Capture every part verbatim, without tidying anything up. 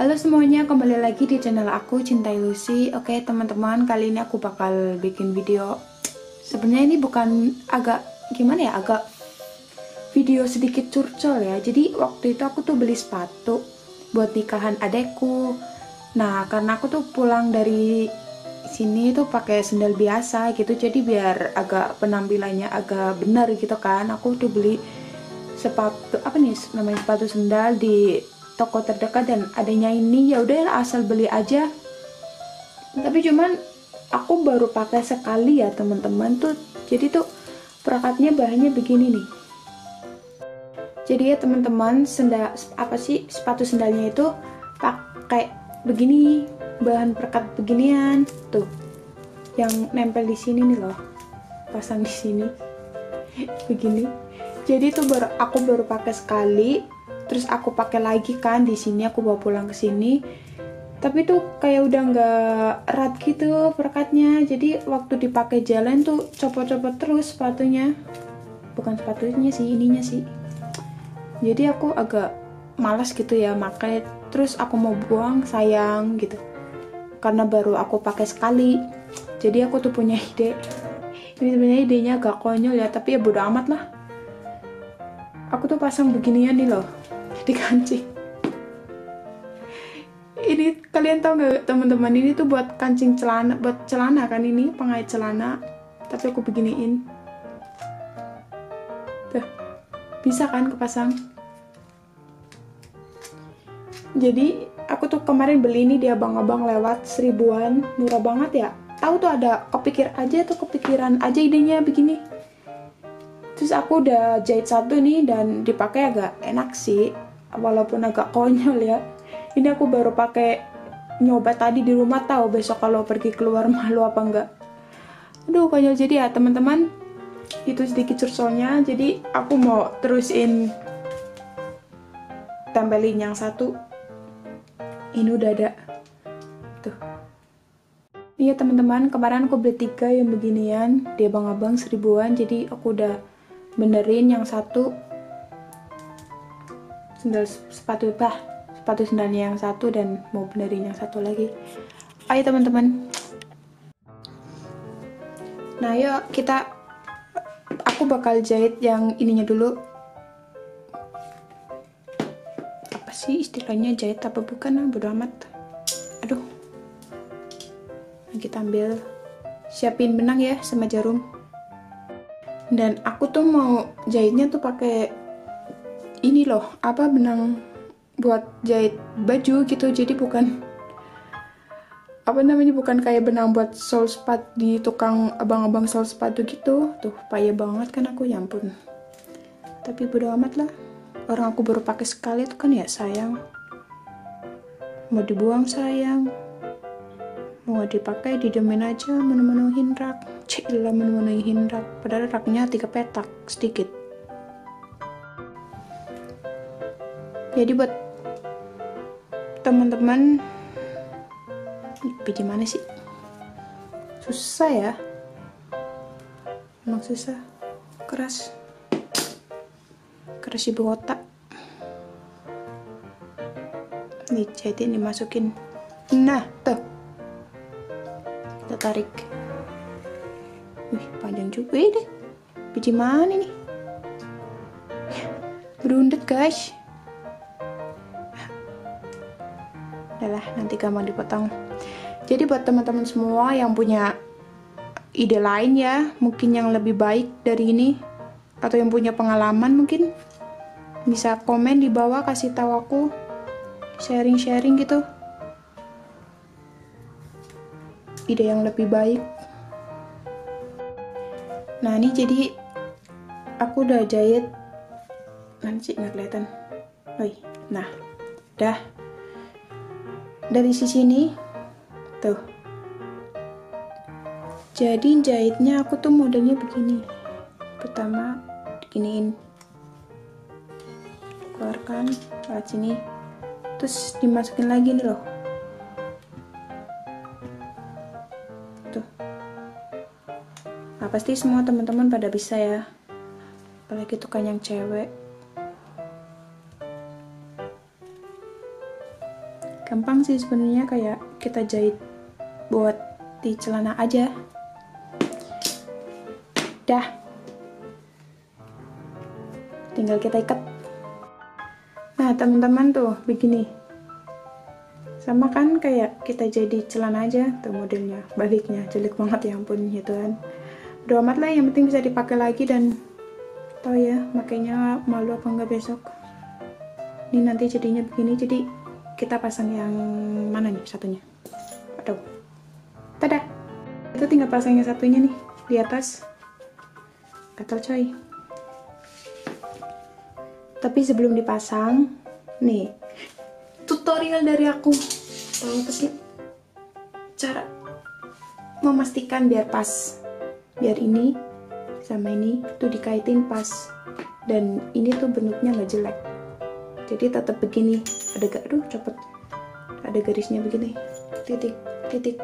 Halo semuanya, kembali lagi di channel aku Cintai Lucy. Oke teman-teman, kali ini aku bakal bikin video. Sebenarnya ini bukan agak gimana ya, agak video sedikit curcol ya. Jadi waktu itu aku tuh beli sepatu buat nikahan adekku. Nah karena aku tuh pulang dari sini tuh pakai sendal biasa gitu, jadi biar agak penampilannya agak benar gitu kan. Aku tuh beli sepatu apa nih namanya, sepatu sendal di toko terdekat dan adanya ini ya udah asal beli aja. Tapi cuman aku baru pakai sekali ya teman-teman tuh. Jadi tuh perakatnya bahannya begini nih. Jadi ya teman-teman, sendal apa sih sepatu sendalnya itu pakai begini, bahan perekat beginian tuh. Yang nempel di sini nih loh. Pasang di sini. Begini. Jadi tuh baru aku baru pakai sekali. Terus aku pakai lagi kan di sini, aku bawa pulang ke sini. Tapi tuh kayak udah nggak erat gitu perekatnya. Jadi waktu dipakai jalan tuh copot-copot terus sepatunya. Bukan sepatunya sih, ininya sih. Jadi aku agak malas gitu ya pakai. Terus aku mau buang, sayang gitu. Karena baru aku pakai sekali. Jadi aku tuh punya ide. Ini sebenarnya idenya agak konyol ya, tapi ya bodo amat lah. Aku tuh pasang beginian nih loh di kancing. Ini kalian tahu nggak teman-teman, ini tuh buat kancing celana, buat celana kan, ini pengait celana. Tapi aku beginiin. Tuh, bisa kan kepasang. Jadi aku tuh kemarin beli ini di abang-abang lewat seribuan, murah banget ya. Tahu tuh ada kepikir aja tuh kepikiran aja idenya begini. Terus aku udah jahit satu nih dan dipakai agak enak sih. Walaupun agak konyol ya. Ini aku baru pakai nyoba tadi di rumah, tahu besok kalau pergi keluar malu apa enggak. Aduh konyol. Jadi ya teman-teman, itu sedikit cursolnya. Jadi aku mau terusin tempelin yang satu. Ini udah ada. Tuh. Iya teman-teman, kemarin aku beli tiga yang beginian di abang-abang seribuan. Jadi aku udah benerin yang satu. Sendal sepatu bah sepatu sendalnya yang satu dan mau benerin yang satu lagi. Ayo teman-teman. Nah yuk kita, aku bakal jahit yang ininya dulu. Apa sih istilahnya, jahit apa bukan, bodo amat. Aduh. Nah, kita ambil, siapin benang ya sama jarum. Dan aku tuh mau jahitnya tuh pakai ini loh, apa, benang buat jahit baju gitu. Jadi bukan apa namanya, bukan kayak benang buat sol sepatu di tukang abang-abang sol sepatu gitu. Tuh payah banget kan aku, ya ampun. Tapi bodo amat lah, orang aku baru pakai sekali tuh kan ya sayang. Mau dibuang sayang, mau dipakai didemin aja, menu-menuhin rak. Cilah menu-menuhin rak, padahal raknya tiga petak sedikit. Jadi buat teman-teman, bagaimana sih? Susah ya, emang susah, keras, keras ibu otak. Nih jahitin, dimasukin. Nah tuh, kita tarik. Wih panjang juga deh. Biji mana nih? Berundet guys. Adalah nanti gampang dipotong. Jadi buat teman-teman semua yang punya ide lain ya, mungkin yang lebih baik dari ini, atau yang punya pengalaman mungkin bisa komen di bawah, kasih tahu aku, sharing-sharing gitu ide yang lebih baik. Nah ini jadi aku udah jahit, nanti sih nggak kelihatan. Oi, nah dah dari sisi ini tuh. Jadi jahitnya aku tuh modelnya begini. Pertama diginiin, keluarkan lewat sini, terus dimasukin lagi nih loh. Tuh. Nah pasti semua teman-teman pada bisa ya, apalagi tuh kan yang cewek. Gampang sih sebenarnya, kayak kita jahit buat di celana aja. Dah, tinggal kita ikat. Nah teman-teman tuh begini, sama kan kayak kita jadi celana aja tuh modelnya. Baliknya jelek banget ya ampun gitu kan. Udah amat lah, yang penting bisa dipakai lagi. Dan tau ya makanya malu apa enggak besok. Ini nanti jadinya begini, jadi kita pasang yang mana nih satunya. Aduh, tada, itu tinggal pasang yang satunya nih di atas. Gatel coy. Tapi sebelum dipasang, nih tutorial dari aku. Tahu apa sih cara memastikan biar pas, biar ini sama ini tuh dikaitin pas, dan ini tuh bentuknya nggak jelek. Jadi tetap begini, ada gak, aduh cepet, ada garisnya begini, titik titik.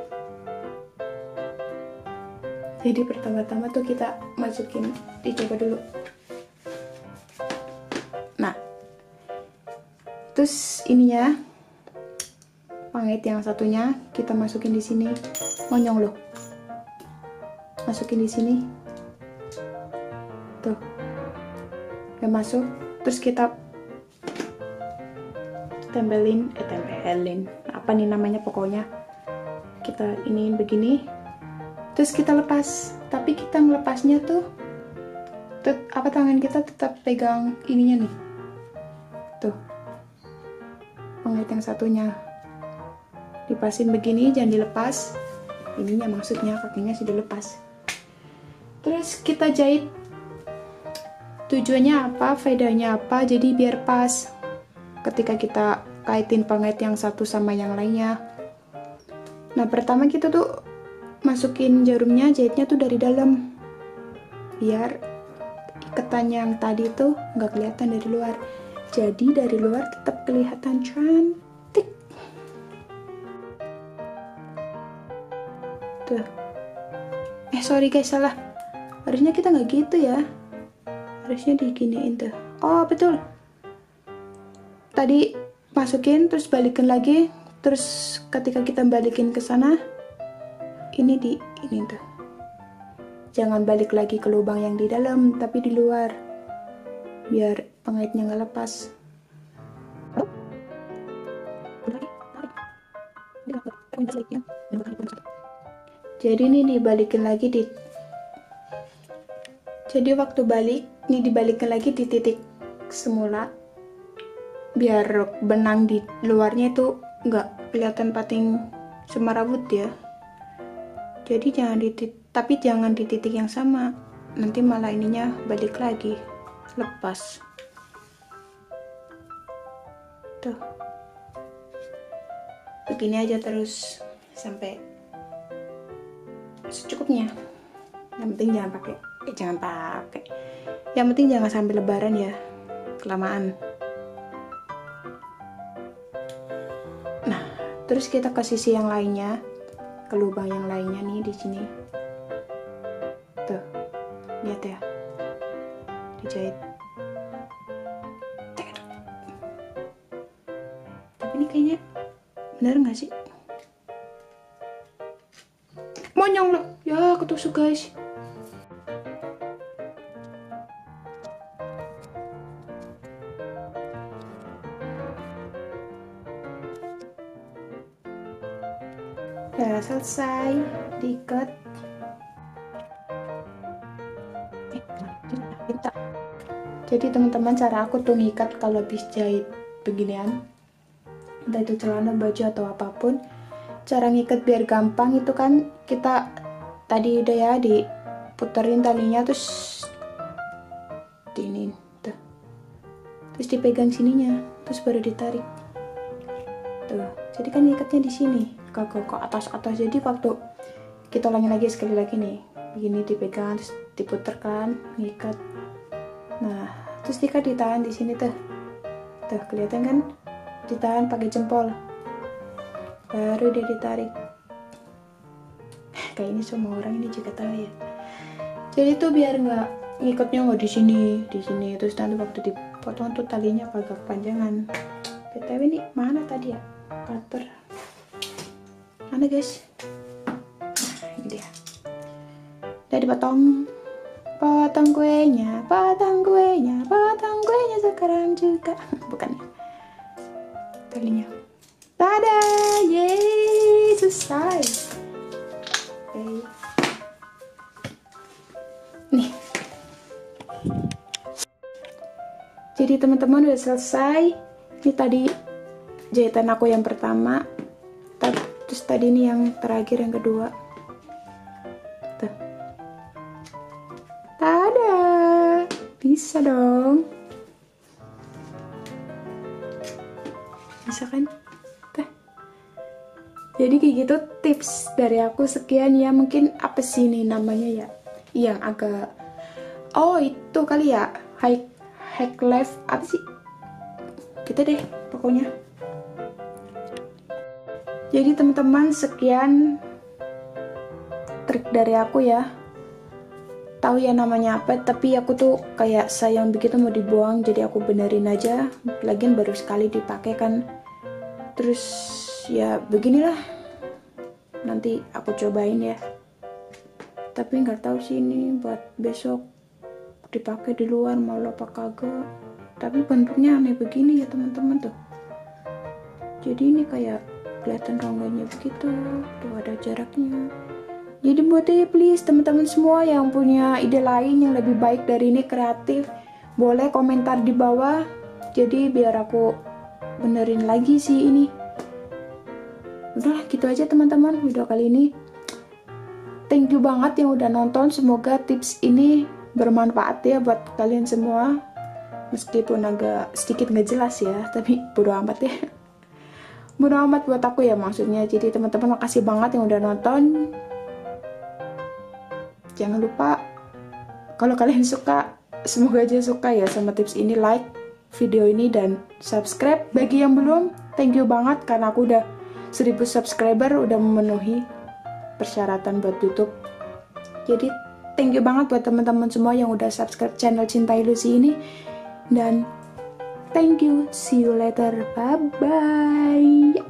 Jadi pertama-tama tuh kita masukin, dicoba dulu. Nah, terus ininya, pengait yang satunya kita masukin di sini. Monyong loh, masukin di sini. Tuh, udah masuk. Terus kita tempelin, eh tempelin, apa nih namanya pokoknya. Kita iniin begini. Terus kita lepas, tapi kita melepasnya tuh tet, apa tangan kita tetap pegang ininya nih, tuh pengait yang satunya dipasin begini, jangan dilepas ininya, maksudnya kakinya sudah lepas. Terus kita jahit, tujuannya apa, faedahnya apa, jadi biar pas ketika kita kaitin pengait yang satu sama yang lainnya. Nah pertama kita tuh masukin jarumnya, jahitnya tuh dari dalam biar iketan yang tadi tuh nggak kelihatan dari luar. Jadi dari luar tetap kelihatan cantik. Tuh, eh sorry guys, salah, harusnya kita nggak gitu ya, harusnya diginiin tuh. Oh betul, tadi masukin terus balikin lagi, terus ketika kita balikin ke sana, ini di ini tuh, jangan balik lagi ke lubang yang di dalam tapi di luar, biar pengaitnya nggak lepas. Jadi ini dibalikin lagi di, jadi waktu balik ini dibalikin lagi di titik semula, biar benang di luarnya itu nggak kelihatan pating semerawut ya. Jadi jangan di, tapi jangan di titik yang sama, nanti malah ininya balik lagi, lepas. Tuh, begini aja terus sampai secukupnya. Yang penting jangan pakai, eh jangan pakai. Yang penting jangan sampai lebaran ya, kelamaan. Nah, terus kita ke sisi yang lainnya, ke lubang yang lainnya nih di sini. Tuh, lihat ya, dijahit. Tapi ini kayaknya bener nggak sih? Monyong loh, ya ketusuk guys. Udah selesai diikat. Eh, jadi teman-teman, cara aku tuh ngikat kalau habis jahit beginian, entah itu celana, baju atau apapun, cara ngikat biar gampang itu kan kita tadi udah ya diputerin talinya, terus diinin tuh, terus dipegang sininya, terus baru ditarik tuh. Jadi kan ngikatnya di sini ke, ke, ke atas atas. Jadi waktu kita ulangi lagi sekali lagi nih, begini dipegang terus diputerkan, ngikat. Nah terus diikat, ditahan di sini tuh, tuh kelihatan kan, ditahan pakai jempol, baru dia ditarik. Kayak ini semua orang ini juga tahu ya. Jadi tuh biar nggak ngikatnya nggak di sini, di sini, terus nanti waktu dipotong tuh talinya agak kepanjangan. B T W ini mana tadi ya? kantor. Mana guys? Nah, ini dia. Udah dipotong. Potong kuenya, potong kuenya, potong kuenya sekarang juga. Bukan ya? Talinya. Tada! Yeay, selesai. Oke. Nih. Jadi teman-teman udah selesai. Ini tadi jahitan aku yang pertama. Terus tadi ini yang terakhir, yang kedua. Tuh. Tada! Bisa dong. Bisa kan? Tuh. Jadi kayak gitu tips dari aku, sekian ya. Mungkin apa sih ini namanya ya? Yang agak, oh itu kali ya, high high life apa sih? Gitu deh pokoknya. Jadi teman-teman, sekian trik dari aku ya. Tahu ya namanya apa, tapi aku tuh kayak sayang begitu mau dibuang, jadi aku benerin aja. Lagian baru sekali dipakai kan. Terus ya beginilah. Nanti aku cobain ya. Tapi nggak tahu sih ini buat besok dipakai di luar mau apa kagak. Tapi bentuknya aneh begini ya teman-teman tuh. Jadi ini kayak kelihatan rongganya begitu, tuh ada jaraknya. Jadi buat please teman-teman semua yang punya ide lain yang lebih baik dari ini, kreatif, boleh komentar di bawah. Jadi biar aku benerin lagi sih ini. Udah gitu aja teman-teman video kali ini. Thank you banget yang udah nonton. Semoga tips ini bermanfaat ya buat kalian semua. Meskipun agak sedikit nggak jelas ya, tapi bodo amat ya. Bodo amat buat aku ya maksudnya. Jadi teman-teman makasih banget yang udah nonton. Jangan lupa kalau kalian suka, semoga aja suka ya sama tips ini, like video ini dan subscribe. Bagi yang belum, thank you banget karena aku udah seribu subscriber, udah memenuhi persyaratan buat YouTube. Jadi thank you banget buat teman-teman semua yang udah subscribe channel Cintai Lucy ini. Dan thank you, see you later, bye bye.